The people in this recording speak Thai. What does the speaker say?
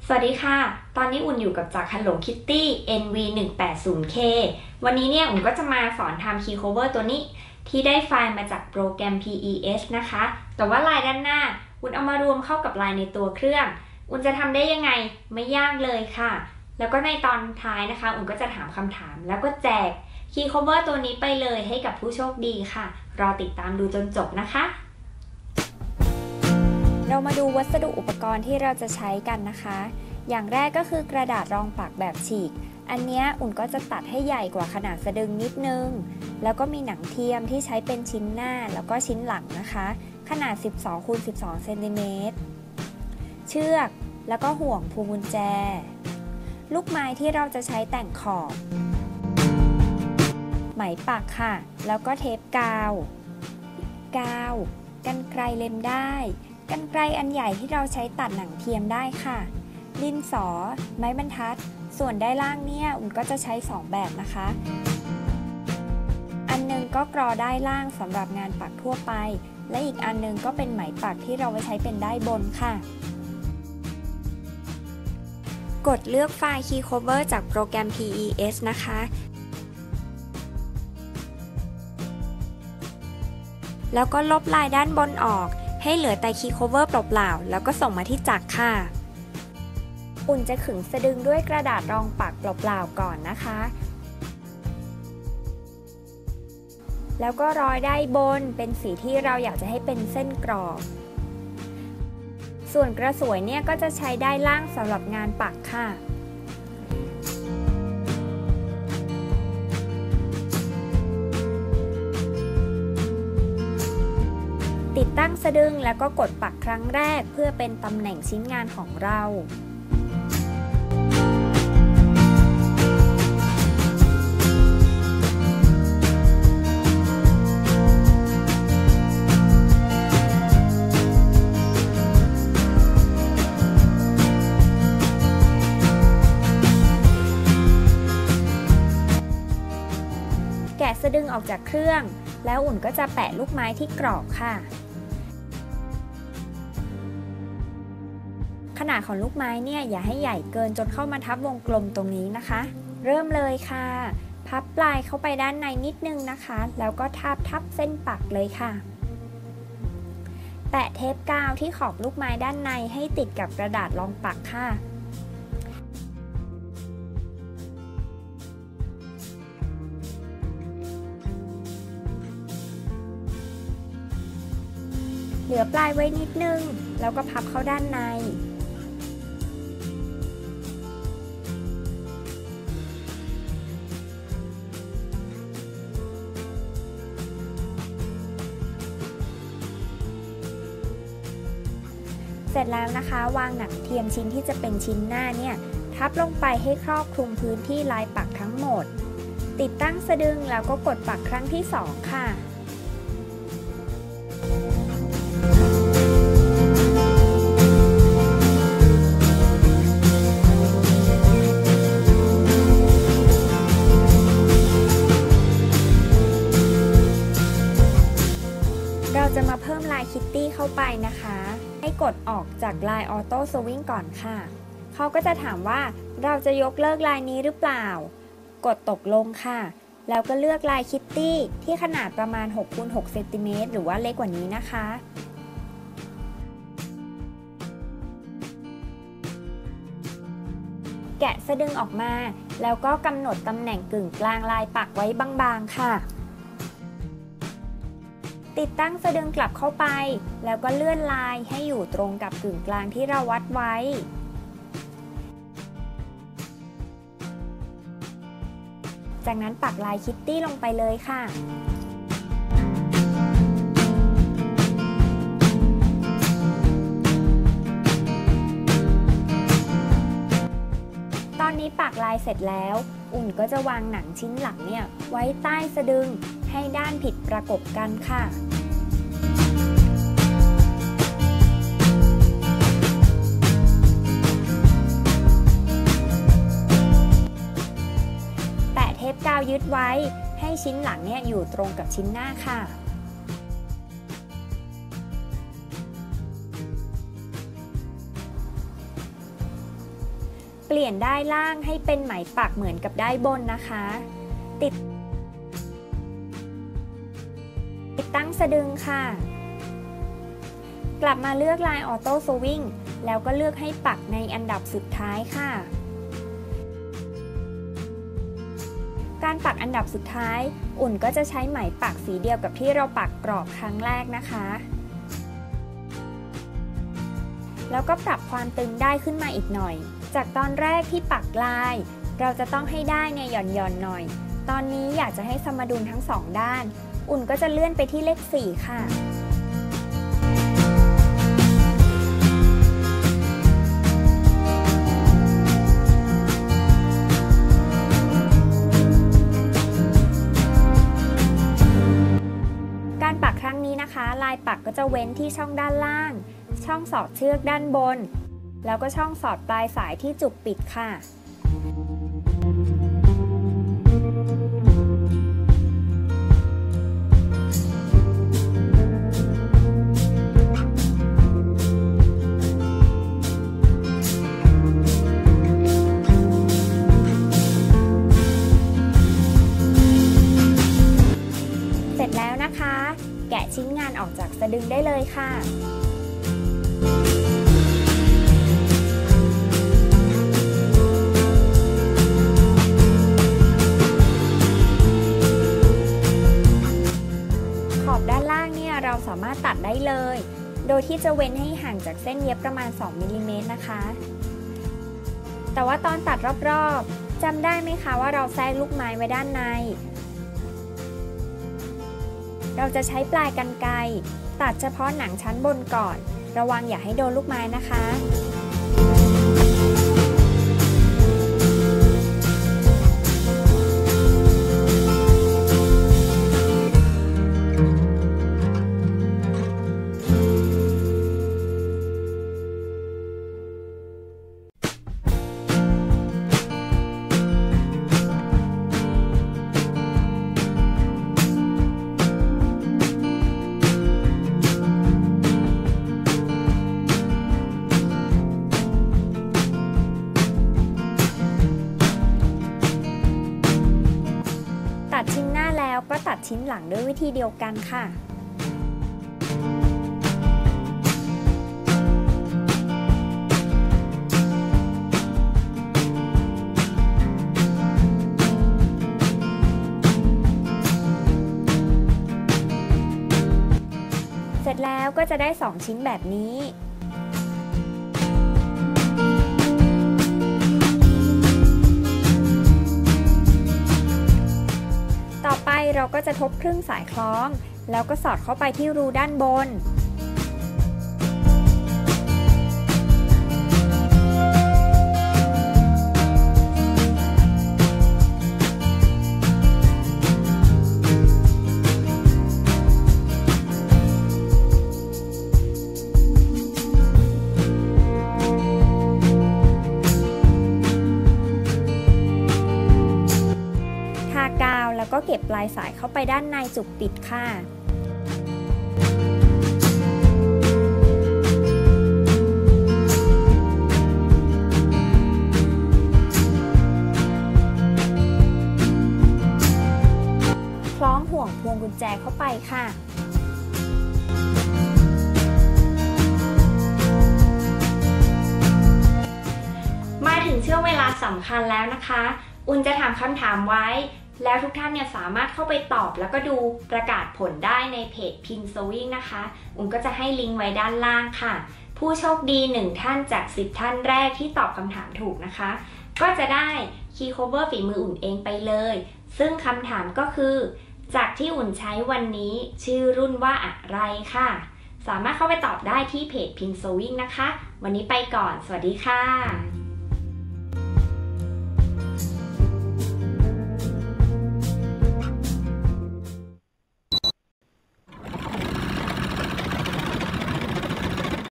สวัสดีค่ะ ตอนนี้อุ่นอยู่กับจาก Hello Kitty NV180K วันนี้เนี่ยอุ่นก็จะมาสอนทำ Key Cover ตัวนี้ที่ได้ไฟล์มาจากโปรแกรม PES นะคะ แต่ว่าลายด้านหน้าอุ่นเอามารวมเข้ากับลายในตัวเครื่อง อุ่นจะทำได้ยังไงไม่ยากเลยค่ะ แล้วก็ในตอนท้ายนะคะอุ่นก็จะถามคำถามแล้วก็แจก Key Cover ตัวนี้ไปเลยให้กับผู้โชคดีค่ะ รอติดตามดูจนจบนะคะเรามาดูวัสดุอุปกรณ์ที่เราจะใช้กันนะคะ อย่างแรกก็คือกระดาษรองปากแบบฉีก อันนี้อุ่นก็จะตัดให้ใหญ่กว่าขนาดสะดึงนิดนึง แล้วก็มีหนังเทียมที่ใช้เป็นชิ้นหน้าแล้วก็ชิ้นหลังนะคะ ขนาด 12x12 เซนติเมตร เชือกแล้วก็ห่วงพวงกุญแจ ลูกไม้ที่เราจะใช้แต่งขอบ ไหมปักค่ะ แล้วก็เทปกาวกรรไกรเล็มได้กรรไกรอันใหญ่ที่เราใช้ตัดหนังเทียมได้ค่ะดินสอไม้บรรทัดส่วนด้านล่างเนี่ยอุ่นก็จะใช้2แบบนะคะอันนึงก็กรอได้ล่างสำหรับงานปักทั่วไปและอีกอันนึงก็เป็นไหมปักที่เราไว้ใช้เป็นได้บนค่ะกดเลือกไฟล์ Key Cover จากโปรแกรม PES นะคะแล้วก็ลบลายด้านบนออกให้เหลือแต่ Key Cover เปล่าๆแล้วก็ส่งมาที่จักรค่ะอุ่นจะขึงสะดึงด้วยกระดาษรองปักเปล่าๆก่อนนะคะแล้วก็ร้อยได้บนเป็นสีที่เราอยากจะให้เป็นเส้นกรอบส่วนกระสวยเนี่ยก็จะใช้ได้ล่างสำหรับงานปักค่ะติดตั้งสะดึงแล้วก็กดปักครั้งแรกเพื่อเป็นตำแหน่งชิ้นงานของเราแกะสะดึงออกจากเครื่องแล้วอุ่นก็จะแปะลูกไม้ที่กรอบค่ะขนาดของลูกไม้เนี่ยอย่าให้ใหญ่เกินจนเข้ามาทับวงกลมตรงนี้นะคะเริ่มเลยค่ะพับปลายเข้าไปด้านในนิดนึงนะคะแล้วก็ทับเส้นปักเลยค่ะแปะเทปกาวที่ขอบลูกไม้ด้านในให้ติดกับกระดาษรองปักค่ะเหลือปลายไว้นิดนึงแล้วก็พับเข้าด้านในเสร็จแล้วนะคะวางหนังเทียมชิ้นที่จะเป็นชิ้นหน้าเนี่ยทับลงไปให้ครอบคลุมพื้นที่ลายปักทั้งหมดติดตั้งสะดึงแล้วก็กดปักครั้งที่2ค่ะเราจะมาเพิ่มลายคิตตี้เข้าไปนะคะให้กดออกจากลายออโต้สวิงก่อนค่ะเขาก็จะถามว่าเราจะยกเลิกลายนี้หรือเปล่ากดตกลงค่ะแล้วก็เลือกลายคิตตี้ที่ขนาดประมาณ 6x6 เซนติเมตรหรือว่าเล็กกว่านี้นะคะแกะสะดึงออกมาแล้วก็กำหนดตำแหน่งกึ่งกลางลายปักไว้บางๆค่ะติดตั้งสะดึงกลับเข้าไปแล้วก็เลื่อนลายให้อยู่ตรงกับกึ่งกลางที่เราวัดไว้จากนั้นปักลายคิตตี้ลงไปเลยค่ะตอนนี้ปักลายเสร็จแล้วอุ่นก็จะวางหนังชิ้นหลังเนี่ยไว้ใต้สะดึงให้ด้านผิดประกบกันค่ะแปะเทปกาวยึดไว้ให้ชิ้นหลังเนี่ยอยู่ตรงกับชิ้นหน้าค่ะ ตเปลี่ยนด้ายล่างให้เป็นไหมปักเหมือนกับด้ายบนนะคะติดตั้งสะดึงค่ะกลับมาเลือกลายออโต้สวิงแล้วก็เลือกให้ปักในอันดับสุดท้ายค่ะการปักอันดับสุดท้ายอุ่นก็จะใช้ไหมปักสีเดียวกับที่เราปักกรอบครั้งแรกนะคะแล้วก็ปรับความตึงได้ขึ้นมาอีกหน่อยจากตอนแรกที่ปักลายเราจะต้องให้ได้เนี่ยหย่อนๆหน่อยตอนนี้อยากจะให้สมดุลทั้งสองด้านอุ่นก็จะเลื่อนไปที่เลข4ค่ะการปักครั้งนี้นะคะลายปักก็จะเว้นที่ช่องด้านล่างช่องสอดเชือกด้านบนแล้วก็ช่องสอดปลายสายที่จุกปิดค่ะเสร็จแล้วนะคะแกะชิ้นงานออกจากสะดึงได้เลยค่ะด้านล่างเนี่ยเราสามารถตัดได้เลยโดยที่จะเว้นให้ห่างจากเส้นเย็บประมาณ2มิลลิเมตรนะคะแต่ว่าตอนตัดรอบๆจำได้ไหมคะว่าเราแทรกลูกไม้ไว้ด้านในเราจะใช้ปลายกรรไกรตัดเฉพาะหนังชั้นบนก่อนระวังอย่าให้โดนลูกไม้นะคะตัดชิ้นหน้าแล้วก็ตัดชิ้นหลังด้วยวิธีเดียวกันค่ะเสร็จแล้วก็จะได้2ชิ้นแบบนี้ต่อไปเราก็จะทบครึ่งสายคล้องแล้วก็สอดเข้าไปที่รูด้านบนกาวแล้วก็เก็บปลายสายเข้าไปด้านในจุกปิดค่ะคล้องห่วงพวงกุญแจเข้าไปค่ะมาถึงช่วงเวลาสำคัญแล้วนะคะอุ่นจะถามคำถามไว้แล้วทุกท่านเนี่ยสามารถเข้าไปตอบแล้วก็ดูประกาศผลได้ในเพจ Pin Sewing นะคะอุ่นก็จะให้ลิงก์ไว้ด้านล่างค่ะผู้โชคดี1ท่านจาก10ท่านแรกที่ตอบคำถามถูกนะคะก็จะได้ Key Cover ฝีมืออุ่นเองไปเลยซึ่งคำถามก็คือจากที่อุ่นใช้วันนี้ชื่อรุ่นว่าอะไรค่ะสามารถเข้าไปตอบได้ที่เพจ Pin Sewing นะคะวันนี้ไปก่อนสวัสดีค่ะ